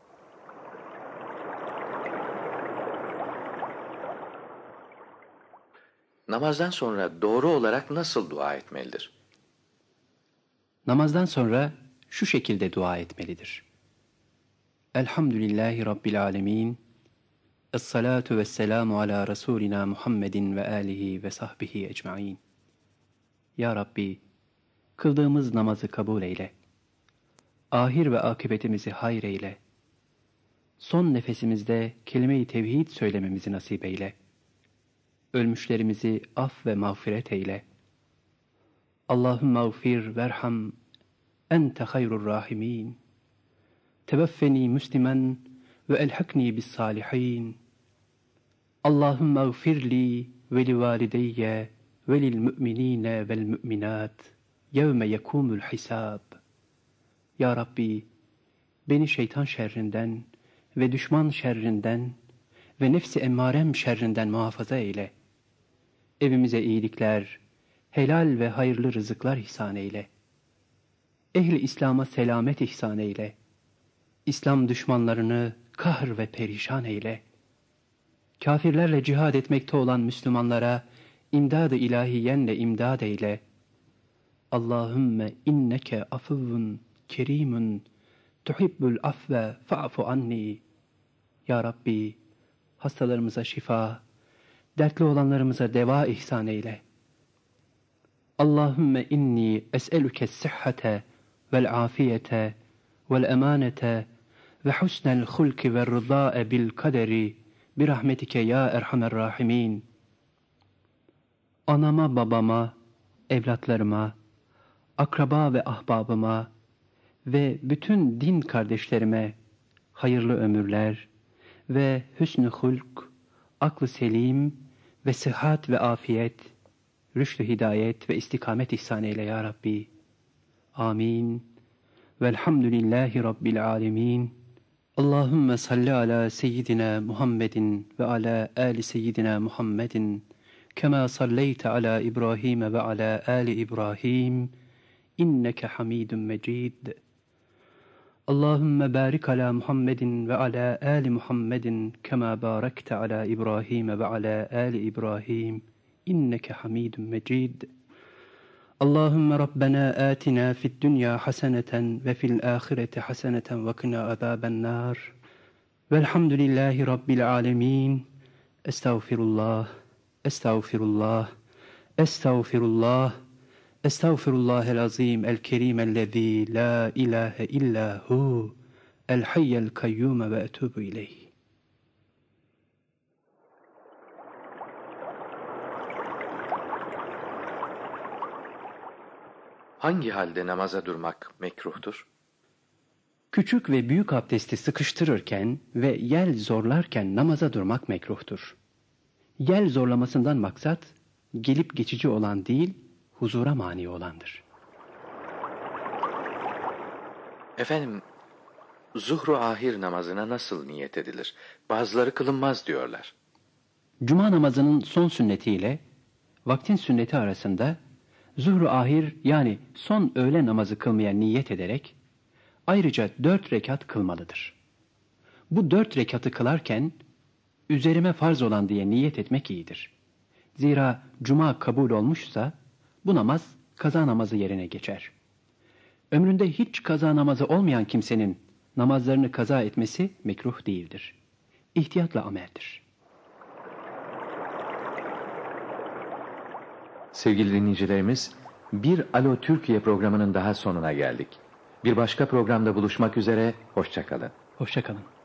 Namazdan sonra doğru olarak nasıl dua etmelidir? Namazdan sonra şu şekilde dua etmelidir. Elhamdülillahi Rabbil alemin. Es-salatu vesselamu ala Resulina Muhammedin ve alihi ve sahbihi ecmain. Ya Rabbi, kıldığımız namazı kabul eyle. Ahir ve akıbetimizi hayır eyle. Son nefesimizde kelime-i tevhid söylememizi nasip eyle. Ölmüşlerimizi af ve mağfiret eyle. Allahümme ağfir verham, ente hayrur rahimin. Teveffeni müslimen ve elhakni bis salihin. Allahümme ağfirli ve li valideyye ve lil müminine vel müminat yevme yekumul hisab. Ya Rabbi, beni şeytan şerrinden ve düşman şerrinden ve nefsi emmarem şerrinden muhafaza eyle. Evimize iyilikler, helal ve hayırlı rızıklar ihsan eyle. Ehli İslam'a selamet ihsan eyle. İslam düşmanlarını kahr ve perişan eyle. Kafirlerle cihad etmekte olan Müslümanlara imdad-ı ilahiyenle imdad eyle. Allahümme inneke afuvun kerimun tuhibbul afve fa'fu anni. Ya Rabbi, hastalarımıza şifa, dertli olanlarımıza deva ihsan eyle. Allahümme inni es'elüke s-sihhate vel afiyete vel emanete ve husnel hulki ve rıdâe bil kaderi bir rahmetike ya erhamer rahimin. Anama, babama, evlatlarıma, akraba ve ahbabıma ve bütün din kardeşlerime hayırlı ömürler ve hüsnü hulk, aklı selim ve sıhhat ve afiyet, rüştü hidayet ve istikamet ihsan eyle ya Rabbi. Amin. Velhamdülillahi Rabbil alemin. Allahümme salli ala seyyidina Muhammedin ve ala ali seyyidina Muhammedin kema salleyte ala İbrahim ve ala ali İbrahim inneke hamidun mecid. Allahümme barik ala Muhammedin ve ala ali Muhammedin kema barakte ala İbrahim ve ala ali İbrahim inneke hamidun mecid. Allahümme Rabbena atina fid dünya haseneten ve fil ahireti haseneten ve kina azaben nar. Velhamdülillahi Rabbil alemin. Estağfirullah, estağfirullah, estağfirullah, estağfirullahel azim el kerim ellezî la ilahe illa hu el hayyel kayyum ve etûbü ileyh. Hangi halde namaza durmak mekruhtur? Küçük ve büyük abdesti sıkıştırırken ve yel zorlarken namaza durmak mekruhtur. Yel zorlamasından maksat, gelip geçici olan değil, huzura mani olandır. Efendim, zuhru ahir namazına nasıl niyet edilir? Bazıları kılınmaz diyorlar. Cuma namazının son sünnetiyle vaktin sünneti arasında zuhru ahir yani son öğle namazı kılmaya niyet ederek ayrıca dört rekat kılmalıdır. Bu dört rekatı kılarken üzerime farz olan diye niyet etmek iyidir. Zira cuma kabul olmuşsa bu namaz kaza namazı yerine geçer. Ömründe hiç kaza namazı olmayan kimsenin namazlarını kaza etmesi mekruh değildir. İhtiyatla ameldir. Sevgili dinleyicilerimiz, bir Alo Türkiye programının daha sonuna geldik. Bir başka programda buluşmak üzere, hoşça kalın. Hoşça kalın.